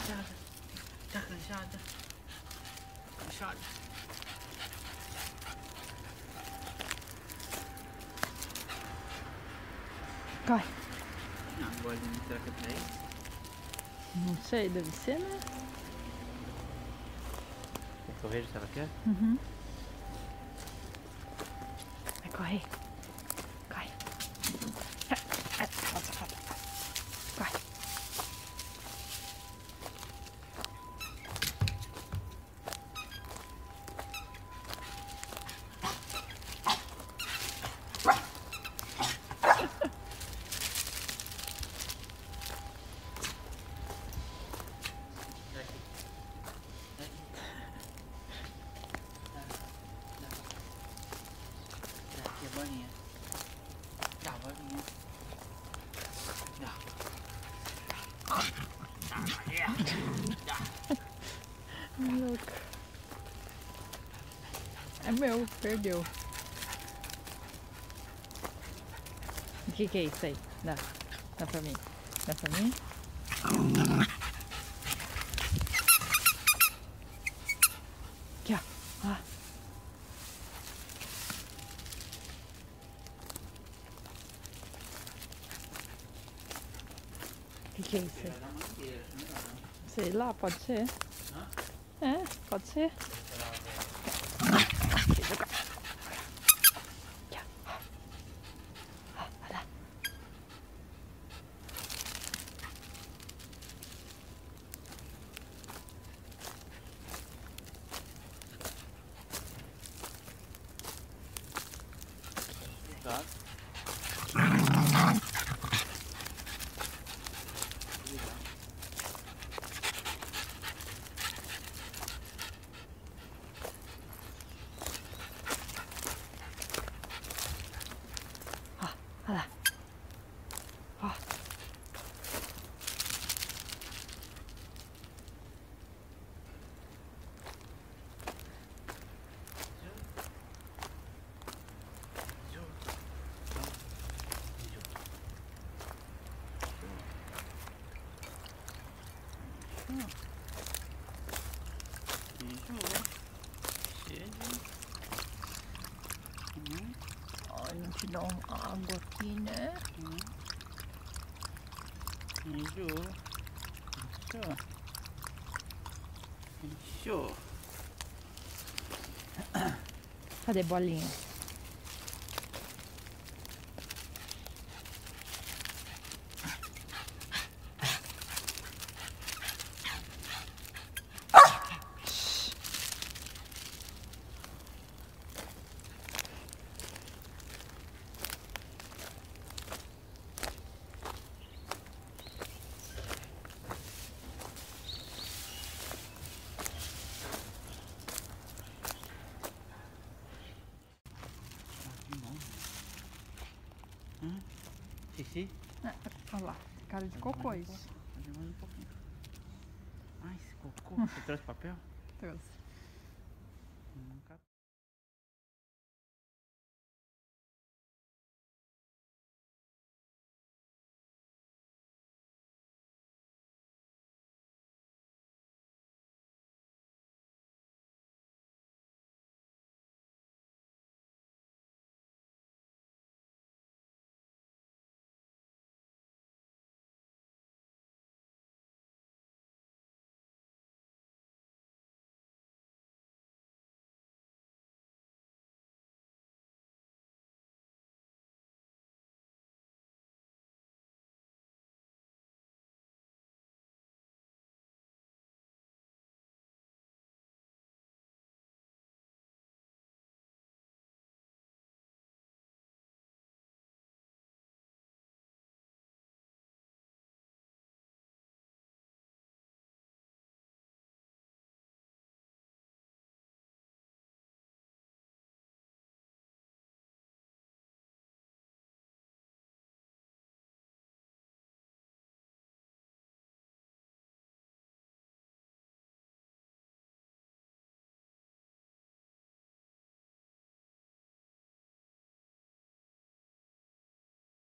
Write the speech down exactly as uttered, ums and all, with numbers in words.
cansada. Tá cansada. Cansada. Corre. Não, bolinha, será que é pra isso? Não sei, deve ser, né? Tem que correr, será que é? Uhum. Vai correr. Corre. Volta, volta. Corre. Bolinha. Dá, bolinha. Dá. Dá. Louco. É meu, perdeu. O que que é isso aí? Dá. Dá pra mim. Dá pra mim? Aqui, ó. Ó. O que que é isso aí? Sei lá, pode ser. É, pode ser. Shizuka. Aqui, ó. Ó, olha lá. Tá. Olha lá. Ó. Ai, não te dá água aqui, né? Enjoou. Enjoou. Enjoou. Cadê bolinha? Hum? Xixi? É, olha lá, cara de cocô isso. Mais um pouquinho. Ai, esse cocô. Você trouxe papel? Trouxe.